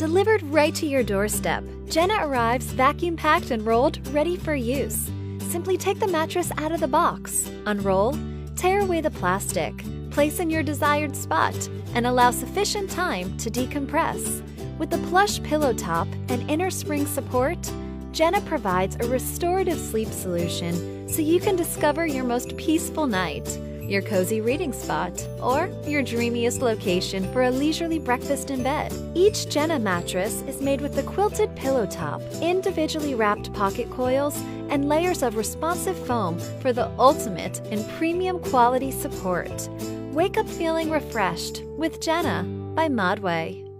Delivered right to your doorstep, Jenna arrives vacuum-packed and rolled, ready for use. Simply take the mattress out of the box, unroll, tear away the plastic, place in your desired spot, and allow sufficient time to decompress. With the plush pillow top and Innerspring support, Jenna provides a restorative sleep solution so you can discover your most peaceful night, your cozy reading spot, or your dreamiest location for a leisurely breakfast in bed. Each Jenna mattress is made with the quilted pillow top, individually wrapped pocket coils, and layers of responsive foam for the ultimate in premium quality support. Wake up feeling refreshed with Jenna by Modway.